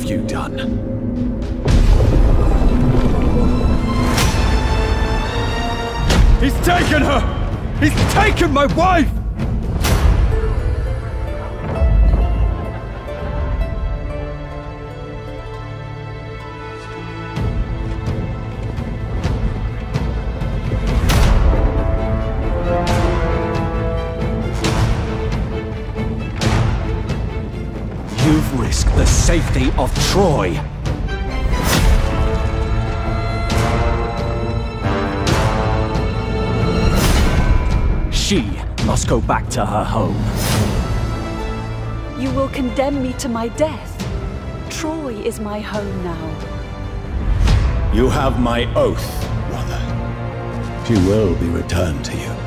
have you done? He's taken her! He's taken my wife! You've risked the safety of Troy. She must go back to her home. You will condemn me to my death. Troy is my home now. You have my oath, brother. She will be returned to you.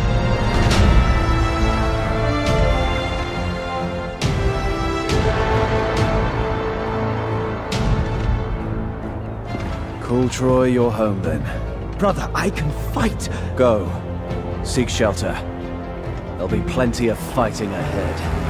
Call Troy your home then. Brother, I can fight! Go. Seek shelter. There'll be plenty of fighting ahead.